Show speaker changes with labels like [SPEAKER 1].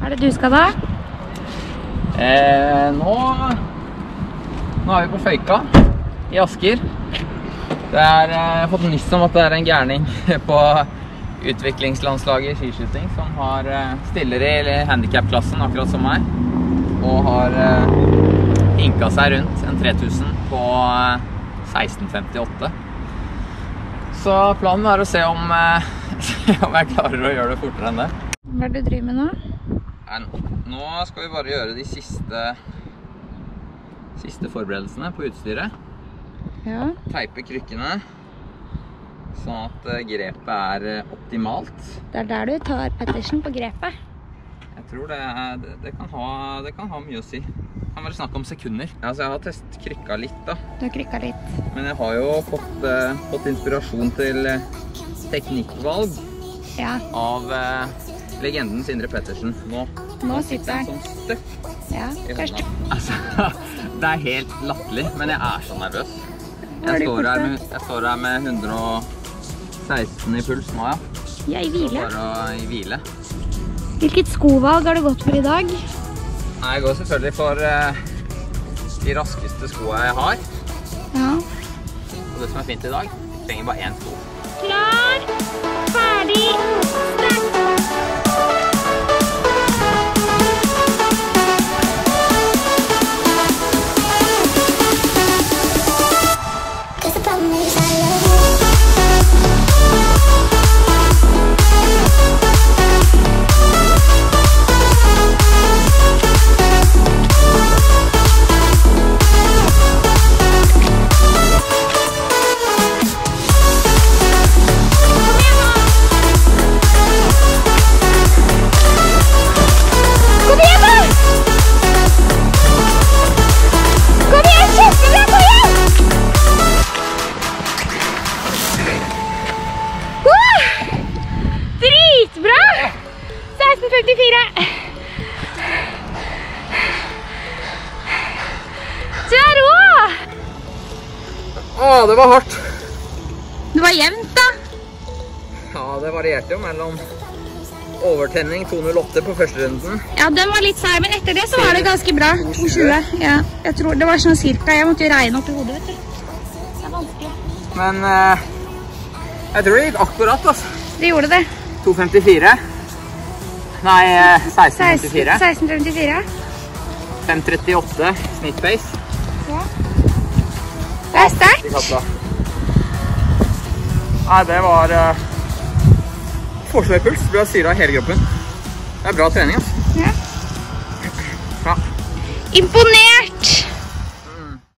[SPEAKER 1] Hva er det du skal da?
[SPEAKER 2] Nå er vi på Føyka i Asker. Jeg har fått nyss om at det er en gærning på utviklingslandslaget i skiskyting som har stiller i handicap-klassen, akkurat som meg, og har hinket seg rundt en 3000 på 16.58. Så planen er å se om jeg klarer å gjøre det fortere enn det.
[SPEAKER 1] Hva er det du driver med nå?
[SPEAKER 2] Nå skal vi bare gjøre de siste forberedelsene på utstyret.
[SPEAKER 1] Ja.
[SPEAKER 2] Teipe krykkene, sånn at grepet er optimalt.
[SPEAKER 1] Det er der du tar Pettersen på grepet.
[SPEAKER 2] Jeg tror det kan ha mye å si. Det kan være snakk om sekunder. Altså, jeg har krykka litt da.
[SPEAKER 1] Du har krykka litt.
[SPEAKER 2] Men jeg har jo fått inspirasjon til teknikkvalg av legenden Sindre Pettersen. Nå sitter han sånn støtt i hånda. Altså, det er helt latterlig, men jeg er så nervøs. Jeg står her med 116 i puls nå, ja.
[SPEAKER 1] Ja, i hvile.
[SPEAKER 2] Bare i hvile.
[SPEAKER 1] Hvilket skovalg har du gått for i dag?
[SPEAKER 2] Nei, jeg går selvfølgelig for de raskeste skoene jeg har.
[SPEAKER 1] Ja.
[SPEAKER 2] Og det som er fint i dag, jeg trenger bare én sko.
[SPEAKER 1] Klar, ferdig, start! Dritbra! 16.54. Du er rå!
[SPEAKER 2] Det var hardt.
[SPEAKER 1] Det var jevnt da.
[SPEAKER 2] Ja, det varierte jo mellom overtenning 2.08 på første runden.
[SPEAKER 1] Ja, den var litt sær, men etter det så var det ganske bra. 2.20. Ja, jeg tror det var sånn cirka. Jeg måtte jo regne opp i hodet, vet du. Det er vanskelig.
[SPEAKER 2] Men jeg tror det gikk akkurat, altså.
[SPEAKER 1] Det gjorde det.
[SPEAKER 2] 2.54. Nei, 16.54.
[SPEAKER 1] 16.54.
[SPEAKER 2] 5.38 snittpace.
[SPEAKER 1] Ja. Det er sterkt.
[SPEAKER 2] Nei, det var forsvarspuls. Du har syret av hele kroppen. Det er bra trening, altså.
[SPEAKER 1] Ja.
[SPEAKER 2] Ja.
[SPEAKER 1] Imponert!